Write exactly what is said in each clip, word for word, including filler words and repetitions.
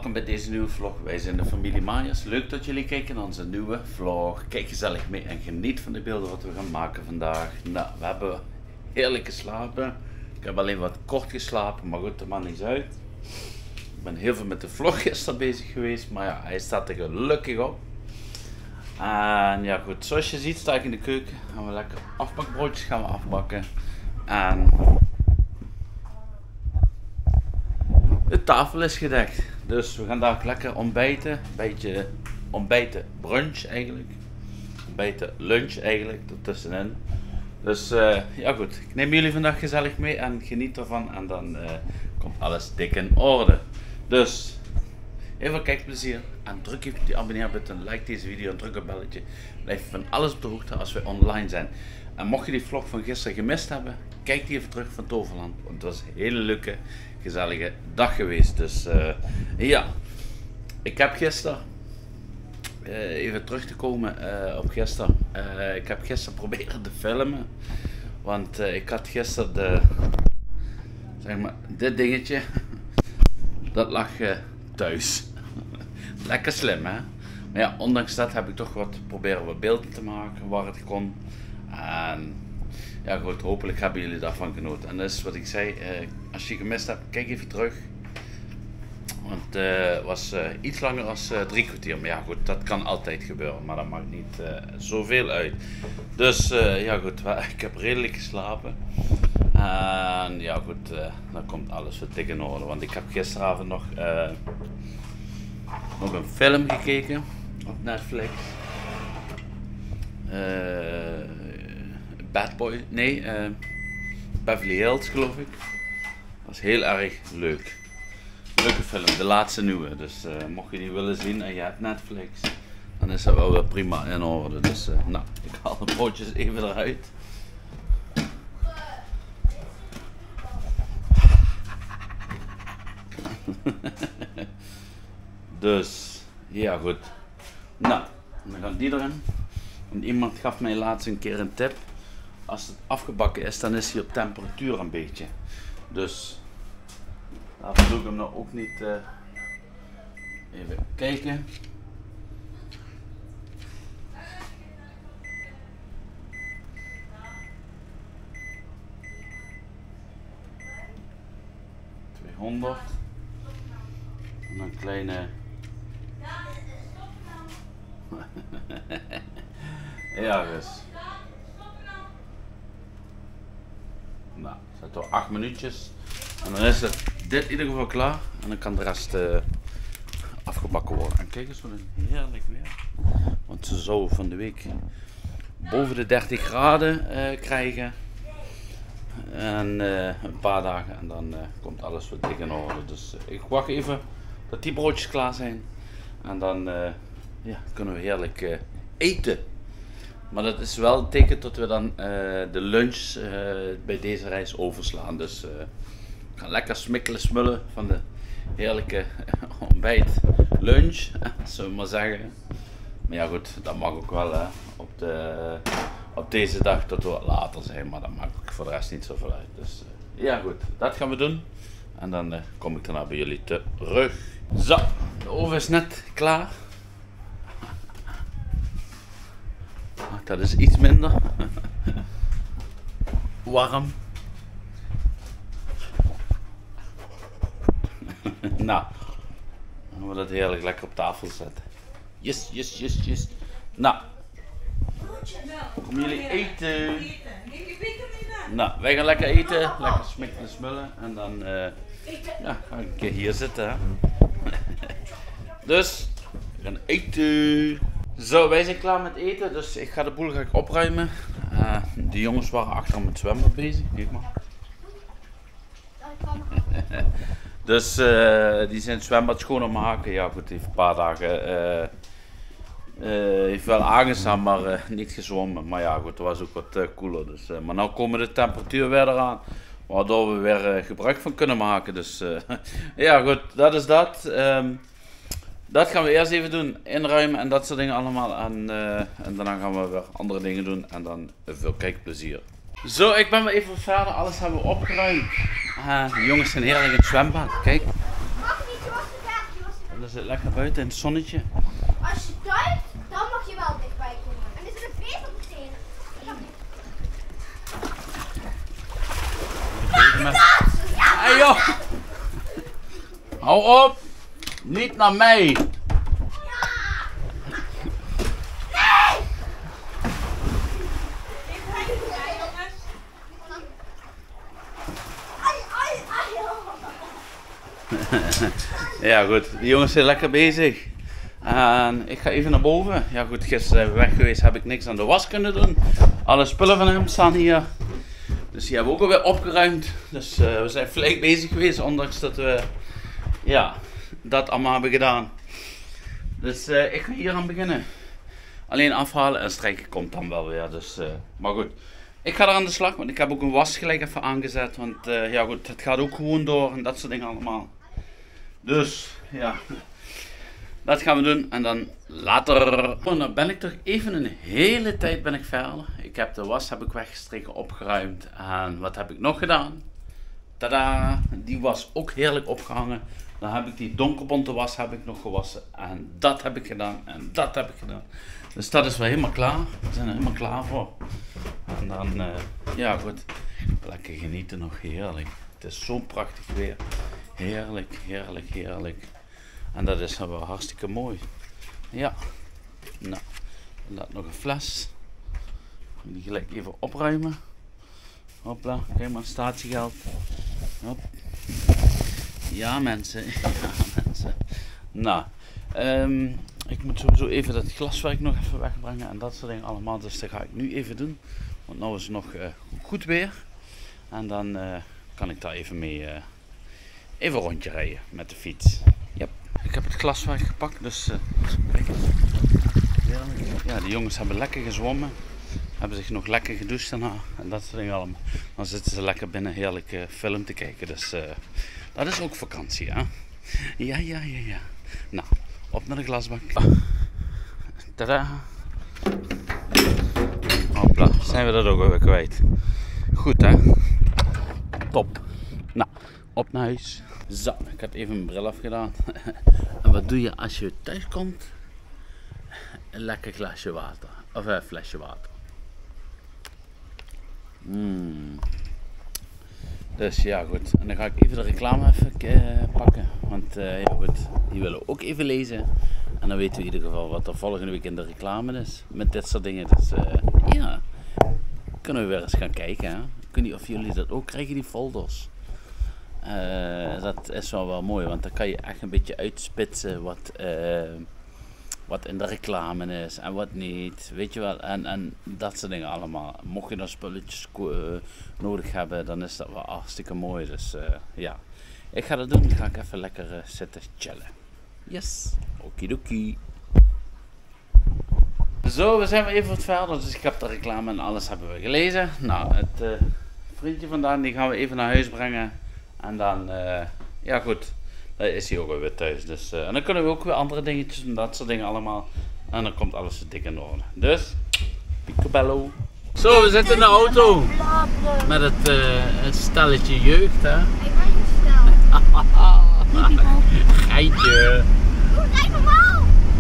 welkom bij deze nieuwe vlog. Wij zijn de familie Maaiers. Leuk dat jullie kijken naar onze nieuwe vlog. Kijk gezellig mee en geniet van de beelden wat we gaan maken vandaag. Nou, we hebben heerlijk geslapen. Ik heb alleen wat kort geslapen, maar goed, dat maakt niks uit. Ik ben heel veel met de vlog gisteren bezig geweest, maar ja, hij staat er gelukkig op. En ja goed, zoals je ziet sta ik in de keuken. Gaan we lekker afbakbroodjes gaan we afbakken. En de tafel is gedekt, dus we gaan daar lekker ontbijten. Een beetje ontbijten brunch eigenlijk. Ontbijten lunch eigenlijk, ertussenin. Dus uh, ja goed, ik neem jullie vandaag gezellig mee en geniet ervan. En dan uh, komt alles dik in orde. Dus heel veel kijkplezier. En druk even op die abonneerbutton, like deze video en druk op het belletje. Blijf van alles op de hoogte als we online zijn. En mocht je die vlog van gisteren gemist hebben, kijk die even terug van Toverland. Want het was een hele leuke, gezellige dag geweest. Dus uh, ja, ik heb gisteren, uh, even terug te komen uh, op gisteren. Uh, ik heb gisteren proberen te filmen. Want uh, ik had gisteren de, zeg maar, dit dingetje, dat lag uh, thuis. Lekker slim hè. Maar ja, ondanks dat heb ik toch wat proberen wat beelden te maken waar het kon. En ja goed, hopelijk hebben jullie daarvan genoten. En dat is wat ik zei, eh, als je gemist hebt, kijk even terug. Want uh, het was uh, iets langer dan uh, drie kwartier. Maar ja goed, dat kan altijd gebeuren, maar dat maakt niet uh, zoveel uit. Dus uh, ja goed, ik heb redelijk geslapen. En ja goed, uh, dan komt alles wat dik in orde. Want ik heb gisteravond nog, uh, nog een film gekeken op Netflix. Uh, Bad Boy, nee, uh, Beverly Hills geloof ik. Dat was heel erg leuk. Leuke film, de laatste nieuwe. Dus uh, mocht je die willen zien en je hebt Netflix, dan is dat wel weer prima in orde. Dus uh, nou, ik haal de broodjes even eruit. Dus, ja goed. Nou, dan gaan die erin. En iemand gaf mij laatst een keer een tip. Als het afgebakken is, dan is hij op temperatuur een beetje. Dus daarvoor doe ik hem nou ook niet. Uh, even kijken. tweehonderd. En een kleine. Ja, dus. Nou, zet er acht minuutjes. En dan is het dit in ieder geval klaar. En dan kan de rest uh, afgebakken worden. En kijk eens wat een heerlijk weer. Want ze zou van de week boven de dertig graden uh, krijgen. En uh, een paar dagen en dan uh, komt alles wat dik in orde. Dus uh, ik wacht even dat die broodjes klaar zijn. En dan uh, ja, kunnen we heerlijk uh, eten. Maar dat is wel een teken dat we dan uh, de lunch uh, bij deze reis overslaan. Dus uh, we gaan lekker smikkelen, smullen van de heerlijke ontbijt lunch, zullen we maar zeggen. Maar ja goed, dat mag ook wel hè, op, de, op deze dag dat we wat later zijn. Maar dat maakt ook voor de rest niet zoveel uit. Dus uh, ja goed, dat gaan we doen. En dan uh, kom ik daarna bij jullie terug. Zo, de oven is net klaar. Dat is iets minder warm. Nou, dan gaan we dat heerlijk lekker op tafel zetten. Yes, yes, yes, yes. Nou, komen jullie eten? Nou, wij gaan lekker eten, lekker smikken en smullen. En dan uh, ja, ga ik een keer hier zitten. Hè. Dus, we gaan eten. Zo, wij zijn klaar met eten, dus ik ga de boel ga ik opruimen. Uh, de jongens waren achter met zwembad bezig, kijk maar. Dus uh, die zijn het zwembad schoon aan het maken. Ja goed, heeft een paar dagen uh, uh, heeft wel aangestaan, maar uh, niet gezwommen. Maar ja goed, het was ook wat uh, koeler. Dus, uh, maar nu komen de temperatuur weer eraan, waardoor we weer uh, gebruik van kunnen maken. Dus uh, ja goed, dat is dat. Um, Dat gaan we eerst even doen, inruimen en dat soort dingen allemaal. En, uh, en daarna gaan we weer andere dingen doen en dan veel kijkplezier. Zo, ik ben weer even verder, alles hebben we opgeruimd. Uh, de jongens zijn heerlijk in het zwembad, kijk. dat zit lekker buiten in het zonnetje. Als je duikt, dan mag je wel dichtbij komen. En is er een beest op de steen? Hey joh! Hou op! Niet naar mij! Ja goed, die jongens zijn lekker bezig. En ik ga even naar boven. Ja goed, gisteren zijn we weg geweest, heb ik niks aan de was kunnen doen. Alle spullen van hem staan hier. Dus die hebben we ook alweer opgeruimd. Dus uh, we zijn flink bezig geweest, ondanks dat we ja, dat allemaal hebben gedaan. Dus uh, ik ga hier aan beginnen. Alleen afhalen en strijken komt dan wel weer. Dus, uh, maar goed, ik ga er aan de slag, want ik heb ook een was gelijk even aangezet. Want uh, ja goed, het gaat ook gewoon door en dat soort dingen allemaal. Dus ja, dat gaan we doen en dan later. Oh, dan ben ik toch even een hele tijd ben ik verder. Ik heb de was heb ik weggestreken, opgeruimd. En wat heb ik nog gedaan? Tada! Die was ook heerlijk opgehangen. Dan heb ik die donkerbonte was heb ik nog gewassen. En dat heb ik gedaan en dat heb ik gedaan. Dus dat is wel helemaal klaar. We zijn er helemaal klaar voor. En dan, uh, ja goed, lekker genieten nog, heerlijk. Het is zo prachtig weer. Heerlijk, heerlijk, heerlijk. En dat is wel hartstikke mooi. Ja. Nou, laat nog een fles. Die gelijk even opruimen. Hopla, kijk maar, statiegeld. Hop. Ja mensen, ja mensen. Nou, um, ik moet sowieso even dat glaswerk nog even wegbrengen en dat soort dingen allemaal. Dus dat ga ik nu even doen. Want nu is het nog uh, goed weer. En dan uh, kan ik daar even mee uh, even een rondje rijden met de fiets. Yep. Ik heb het glaswerk gepakt, dus uh, kijk. Ja, de jongens hebben lekker gezwommen. Hebben zich nog lekker gedoucht daarna en dat soort dingen allemaal. Dan zitten ze lekker binnen heerlijk uh, film te kijken. Dus uh, dat is ook vakantie, hè? Ja, ja, ja, ja. Nou, op naar de glasbak. Tada! Hopla, zijn we dat ook alweer kwijt. Goed, hè? Top. Nou, op naar huis. Zo, ik had even mijn bril afgedaan. En wat doe je als je thuis komt? Een lekker glasje water. Of een flesje water. Mm. Dus ja goed, en dan ga ik even de reclame even uh, pakken, want uh, ja goed, die willen we ook even lezen. En dan weten we in ieder geval wat er volgende week in de reclame is, met dit soort dingen. Dus uh, ja, kunnen we weer eens gaan kijken. Hè? Ik weet niet of jullie dat ook krijgen, die folders. Uh, dat is wel wel mooi, want dan kan je echt een beetje uitspitsen wat... Uh, wat in de reclame is en wat niet, weet je wel, en, en dat soort dingen allemaal. Mocht je dan spulletjes uh, nodig hebben, dan is dat wel hartstikke mooi. Dus uh, ja, ik ga dat doen, dan ga ik even lekker uh, zitten chillen. Yes, okidoki. Zo, we zijn weer even wat verder, dus ik heb de reclame en alles hebben we gelezen. Nou, het uh, vriendje vandaan, die gaan we even naar huis brengen. En dan, uh, ja goed. Dan is hij ook weer thuis. Dus, uh, en dan kunnen we ook weer andere dingetjes doen, dat soort dingen allemaal. En dan komt alles dik in orde. Dus, picobello. Zo, we zitten in de auto. Met het, uh, het stelletje jeugd, hè. Ik ben gesteld. Geitje. Doe, kijk normaal.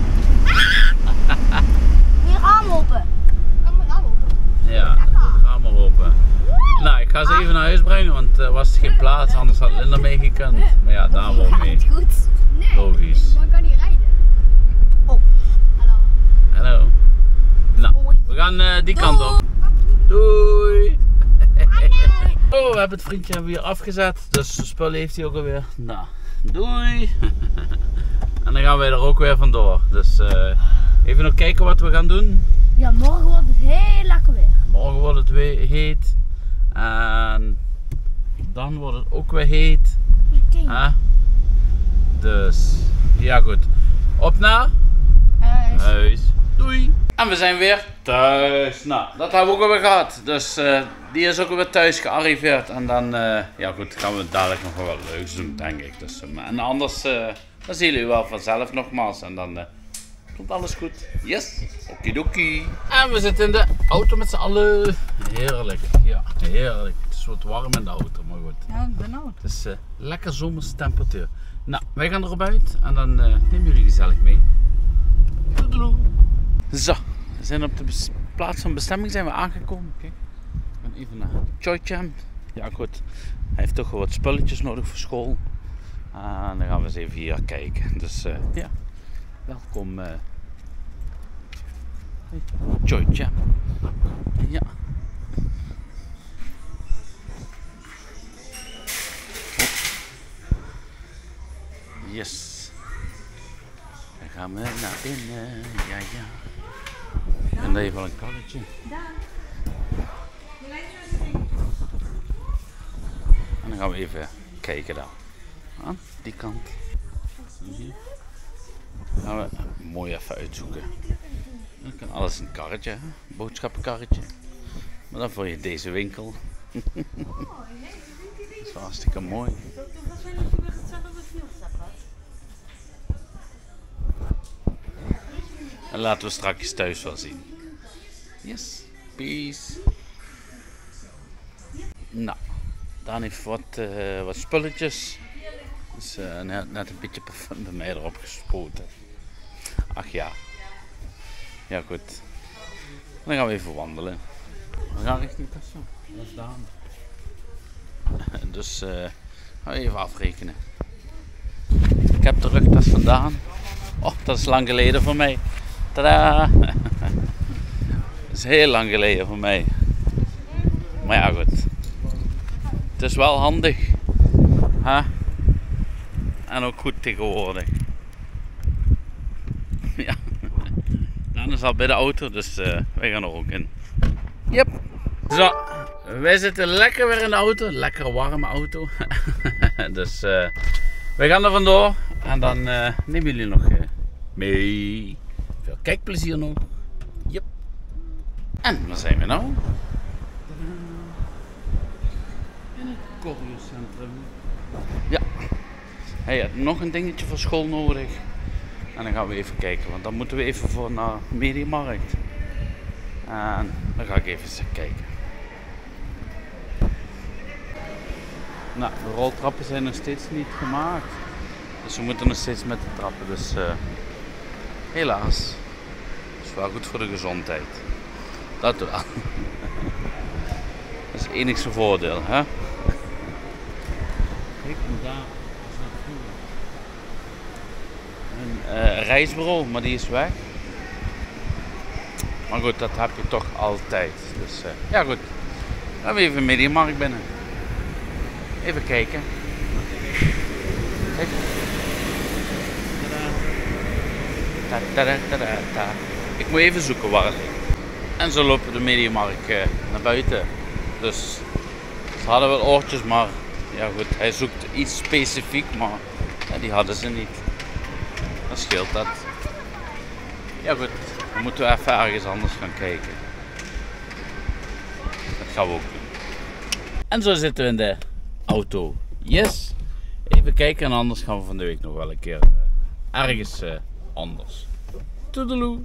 Weer raam open. Kan mijn raam open? Ja, het raam maar open. Nou, ik ga ze even naar huis brengen, want er uh, was geen plaats, anders had Linda mee gekund. Maar ja, daar wel mee. Goed. Nee, logisch. Maar ik kan niet rijden. Oh, hallo. Hallo. Nou, we gaan uh, die kant op. Doei. Oh, we hebben het vriendje hebben we hier afgezet, dus de spullen heeft hij ook alweer. Nou, doei. En dan gaan wij er ook weer vandoor. Dus uh, even nog kijken wat we gaan doen. Ja, morgen wordt het heel lekker weer. Morgen wordt het weer heet. En dan wordt het ook weer heet. Okay. Dus, ja goed. Op naar huis. huis. Doei. En we zijn weer thuis. Nou, dat hebben we ook alweer gehad. Dus uh, die is ook weer thuis gearriveerd. En dan, uh, ja goed, gaan we dadelijk nog wel wat leuks doen, denk ik. Dus, uh, en anders, uh, dan zien jullie wel vanzelf nogmaals. En dan... Uh, komt alles goed. Yes. Okidoki. En we zitten in de auto met z'n allen. Heerlijk. Ja, heerlijk. Het is wat warm in de auto, maar goed. Ja, ik ben oud. Het is uh, lekker zomerse temperatuur. Nou, wij gaan erop uit en dan uh, nemen jullie gezellig mee. Doedeloe. Zo, we zijn op de plaats van bestemming zijn we aangekomen. Kijk, we gaan even naar Choi Cham. Ja goed, hij heeft toch wel wat spulletjes nodig voor school. En dan gaan we eens even hier kijken. Dus uh, ja, welkom uh, Choi Cham. Ja. Yes. Dan gaan we naar binnen. Ja, ja. En dan even een karretje. En dan gaan we even kijken daar. Aan die kant. Hier. Dan gaan we mooi even uitzoeken. Dan kan alles in een karretje, hè? Boodschappenkarretje. Maar dan voor je deze winkel. Dat is wel hartstikke mooi. En laten we straks thuis wel zien. Yes, peace. Nou, Daan heeft wat, uh, wat spulletjes. Dus uh, net, net een beetje parfum bij mij erop gespoten. Ach ja. Ja goed. Dan gaan we even wandelen. We gaan richting Tassum. Dat is Daan. Dus uh, gaan we even afrekenen. Ik heb de rugtas vandaan. Oh, dat is lang geleden voor mij. Tadaa! Dat is heel lang geleden voor mij. Maar ja goed. Het is wel handig. Huh? En ook goed tegenwoordig. Ja. Dan is al bij de auto, dus uh, wij gaan er ook in. Yep. Zo, wij zitten lekker weer in de auto. Lekker warme auto. Dus uh, wij gaan er vandoor. En dan uh, nemen jullie nog uh, mee. Veel kijkplezier nog. Yep. En waar zijn we nou? In het Corriocentrum. Ja. Hij had nog een dingetje voor school nodig. En dan gaan we even kijken, want dan moeten we even voor naar Mediamarkt. En dan ga ik even kijken. Nou, de roltrappen zijn nog steeds niet gemaakt. Dus we moeten nog steeds met de trappen. Dus uh, helaas. Dat is wel goed voor de gezondheid. Dat wel. Dat is het enigste voordeel, hè? Kijk, en daar is dat vroeger. Een uh, reisbureau, maar die is weg. Maar goed, dat heb je toch altijd. Dus uh, ja goed. Dan gaan we even Mediamarkt binnen. Even kijken. Kijk. Ta -ta -ta -ta -ta -ta. Ik moet even zoeken waar het ligt. En zo lopen de Mediamarkt uh, naar buiten. Dus ze hadden wel oortjes, maar ja goed, hij zoekt iets specifiek, maar ja, die hadden ze niet. Dan scheelt dat. Ja goed, dan moeten we even ergens anders gaan kijken. Dat gaan we ook doen. En zo zitten we in de auto. Yes! Even kijken en anders gaan we van de week nog wel een keer uh, ergens uh, anders. Toedeloe!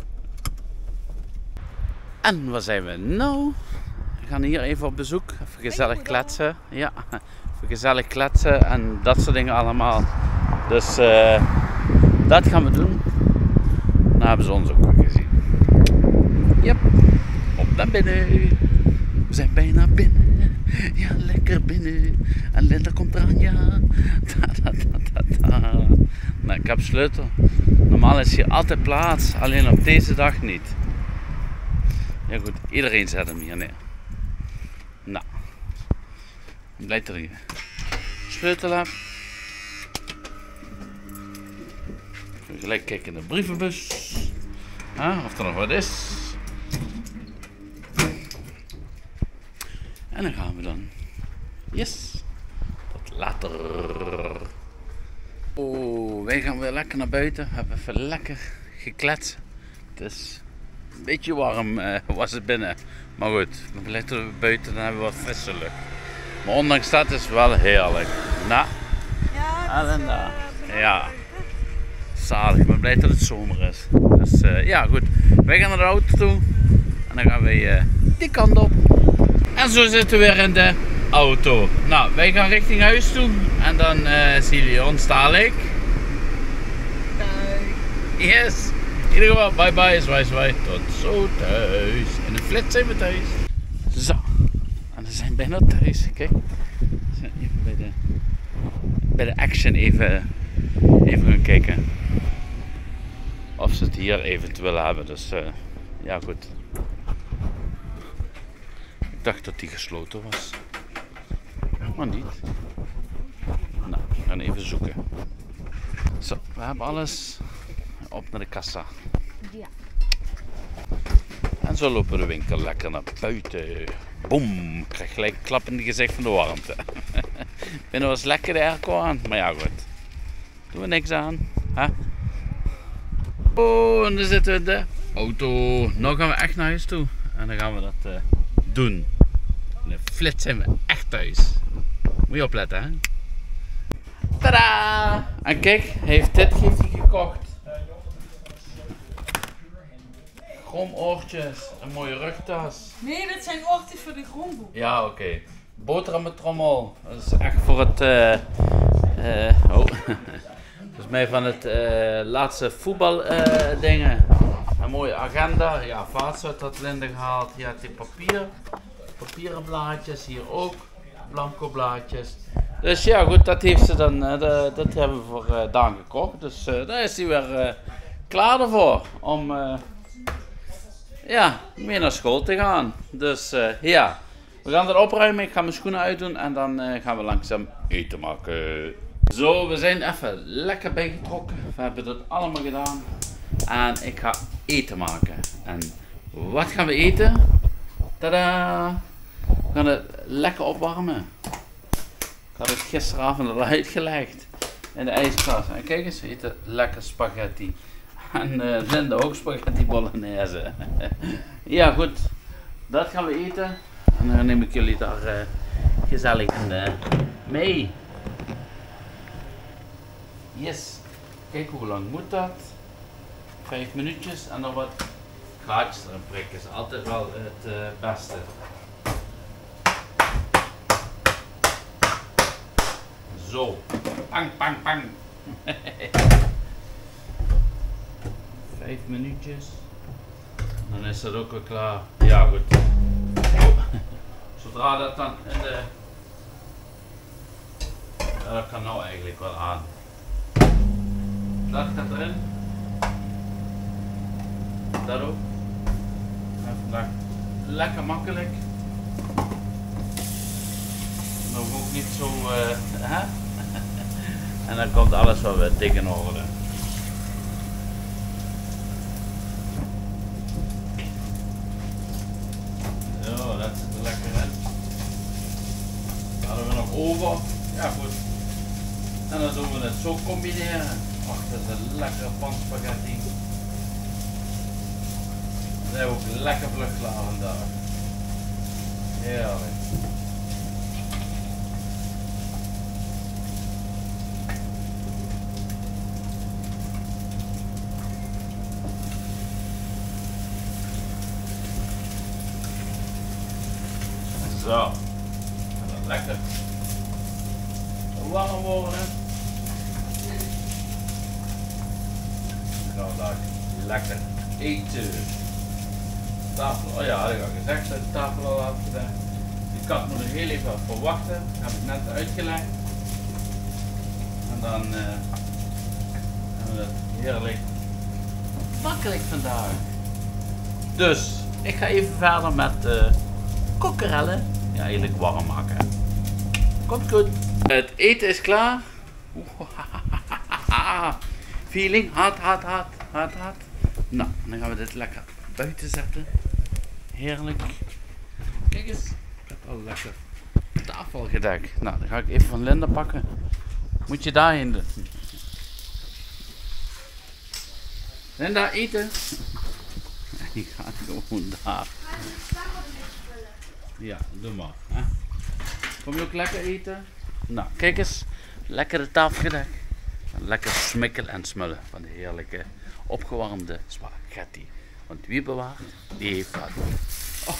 En waar zijn we nou? We gaan hier even op bezoek. Even gezellig kletsen. Ja, even gezellig kletsen en dat soort dingen allemaal. Dus uh, dat gaan we doen. Dan hebben ze ons ook wel gezien. Yep. Op naar binnen. We zijn bijna binnen. Ja, lekker binnen. En Linda komt eraan, ja. Ta, ta, ta, ta, ta. Nou, ik heb sleutel. Normaal is hier altijd plaats, alleen op deze dag niet. Ja goed, iedereen zet hem hier neer. Nou, ik blijf er hier. Sleutel heb. Gelijk kijken in de brievenbus. Ah, of er nog wat is. En dan gaan we dan. Yes. Tot later. Oh, wij gaan weer lekker naar buiten. We hebben even lekker gekletst. Het is een beetje warm uh, was het binnen. Maar goed, we blijven buiten, dan hebben we wat frisse lucht. Maar ondanks dat is het wel heerlijk. Nou, en daar. Ja. Zalig, ik ben blij dat het zomer is. Dus uh, ja goed, wij gaan naar de auto toe. En dan gaan wij uh, die kant op. En zo zitten we weer in de auto. Nou, wij gaan richting huis toe. En dan uh, zien jullie ons dadelijk. Yes. In ieder geval, bye bye, zwaai zwaai. Tot zo thuis. In een flits zijn we thuis. Zo. En we zijn bijna thuis. Kijk. We zijn even bij de, bij de action even, even gaan kijken. Of ze het hier eventueel hebben. Dus uh, ja goed. Ik dacht dat die gesloten was. Maar niet. Nou, we gaan even zoeken. Zo, we hebben alles. Op naar de kassa. Ja. En zo lopen we de winkel lekker naar buiten. Boom! Ik krijg gelijk een klap in het gezicht van de warmte. Binnen was lekker de airco aan. Maar ja goed. Doen we niks aan. Hè? Oh, en dan zitten we in de auto. Nou gaan we echt naar huis toe. En dan gaan we dat uh, doen. In de flits zijn we echt thuis. Moet je opletten, hè? Tadaa! En kijk, hij heeft dit heeft hij gekocht. Chromoortjes, een mooie rugtas. Nee, dat zijn oortjes voor de grondboek. Ja, oké. Okay. Boterhammentrommel. Dat is echt voor het... Uh, uh, oh. Dat is mij van het uh, laatste voetbal uh, dingen. Een mooie agenda. Ja, vaatsout had Linde gehaald. Hier had hij papier. Papieren blaadjes. Hier ook. Blanco blaadjes. Dus ja, goed. Dat heeft ze dan... Uh, de, dat hebben we voor uh, Daan gekocht. Dus uh, daar is hij weer uh, klaar ervoor. Om... Uh, Ja, mee naar school te gaan. Dus uh, ja, we gaan het opruimen. Ik ga mijn schoenen uitdoen en dan uh, gaan we langzaam eten maken. Zo, we zijn even lekker bijgetrokken. We hebben dat allemaal gedaan. En ik ga eten maken. En wat gaan we eten? Tadaa! We gaan het lekker opwarmen. Ik had het gisteravond al uitgelegd in de ijskast. En kijk eens, we eten lekker spaghetti. En uh, Linde ook spaghetti bolognese. Ja goed, dat gaan we eten. En dan neem ik jullie daar uh, gezellig uh, mee. Yes. Kijk hoe lang moet dat? Vijf minuutjes en dan wat gaatjes erin prikken. Is altijd wel het uh, beste. Zo. Pang, pang, pang. Vijf minuutjes. Dan is dat ook weer klaar. Ja goed. Zodra dat dan in de... Ja, dat kan nou eigenlijk wel aan. Dat gaat erin. Dat ook. En vandaag lekker makkelijk. Nog ook niet zo... Uh, hè? En dan komt alles wel weer dik in orde. Zo, dat zit er lekker in. Dan hadden we nog over. Ja goed. En dan doen we het zo combineren. Ach, dat is een lekkere pan spaghetti. Dan zijn we ook lekker vlug klaar vandaag. Heerlijk. Zo, en dan lekker warm worden. Dan gaan we daar lekker eten. Tafel, oh ja, dat had ik al gezegd dat de tafel al had gedaan. Die kat moet nog heel even verwachten, dat heb ik net uitgelegd. En dan uh, hebben we het heerlijk makkelijk vandaag. Dus, ik ga even verder met... Uh, kokkerellen, ja, eigenlijk warm maken. Komt goed. Het eten is klaar. Feeling, hard, hard, hard, hard, hard. Nou, dan gaan we dit lekker buiten zetten. Heerlijk. Kijk eens, ik heb al lekker tafel gedekt. Nou, dan ga ik even van Linde pakken. Moet je daarheen doen. Linda, eten. Die gaat gewoon daar. Ja, doe maar. Hè? Kom je ook lekker eten? Nou, kijk eens. Lekker de tafel gedekt. Lekker smikkelen en smullen van de heerlijke opgewarmde spaghetti. Want wie bewaart, die heeft wat. Oh.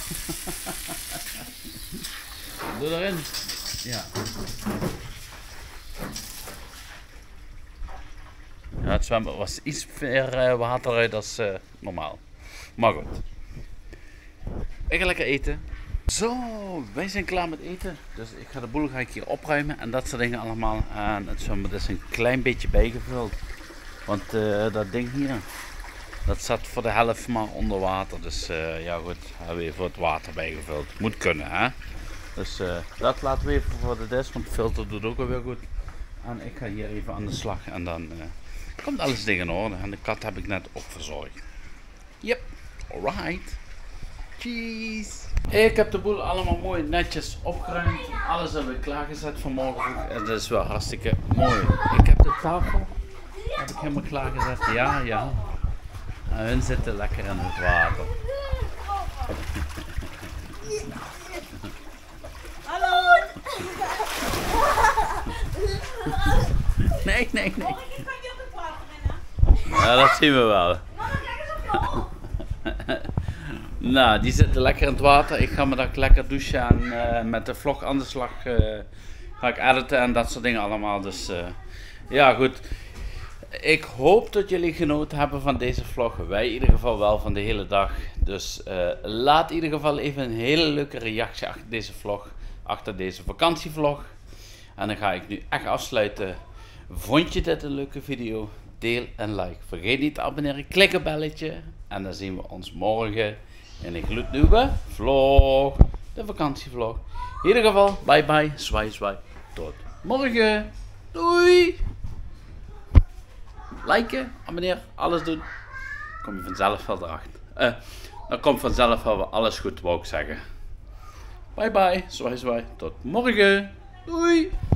Doe erin. Ja. het zwembad was iets meer uh, water uit dan uh, normaal. Maar goed. Ik ga lekker eten. Zo, wij zijn klaar met eten. Dus ik ga de boel ga ik hier opruimen en dat soort dingen allemaal. En het zwembad is een klein beetje bijgevuld. Want uh, dat ding hier, dat zat voor de helft maar onder water. Dus uh, ja goed, hebben we even het water bijgevuld. Moet kunnen hè. Dus uh, dat laten we even voor de desk, want de filter doet ook alweer goed. En ik ga hier even aan de slag en dan uh, komt alles ding in orde. En de kat heb ik net ook verzorgd. Yep, alright. Cheese. Ik heb de boel allemaal mooi netjes opgeruimd. Alles hebben we klaargezet vanmorgen. En dat is wel hartstikke mooi. Ik heb de tafel heb ik helemaal klaargezet. Ja, ja. En hun zitten lekker in het water. Hallo! Nee, nee, nee. Oh, ik kan je op het water rennen. Ja, dat zien we wel. Nou, die zitten lekker in het water. Ik ga me daar lekker douchen en uh, met de vlog aan de slag uh, ga ik editen en dat soort dingen allemaal. Dus uh, ja, goed. Ik hoop dat jullie genoten hebben van deze vlog. Wij in ieder geval wel van de hele dag. Dus uh, laat in ieder geval even een hele leuke reactie achter deze vlog. Achter deze vakantievlog. En dan ga ik nu echt afsluiten. Vond je dit een leuke video? Deel en like. Vergeet niet te abonneren. Klik op belletje. En dan zien we ons morgen in een gloednieuwe vlog. De vakantievlog. In ieder geval, bye bye. Zwaai zwaai. Tot morgen. Doei. Liken, abonneren, alles doen. Kom je vanzelf wel erachter. Uh, dan komt vanzelf wel alles goed, wou ik zeggen. Bye bye. Zwaai zwaai. Tot morgen. Doei.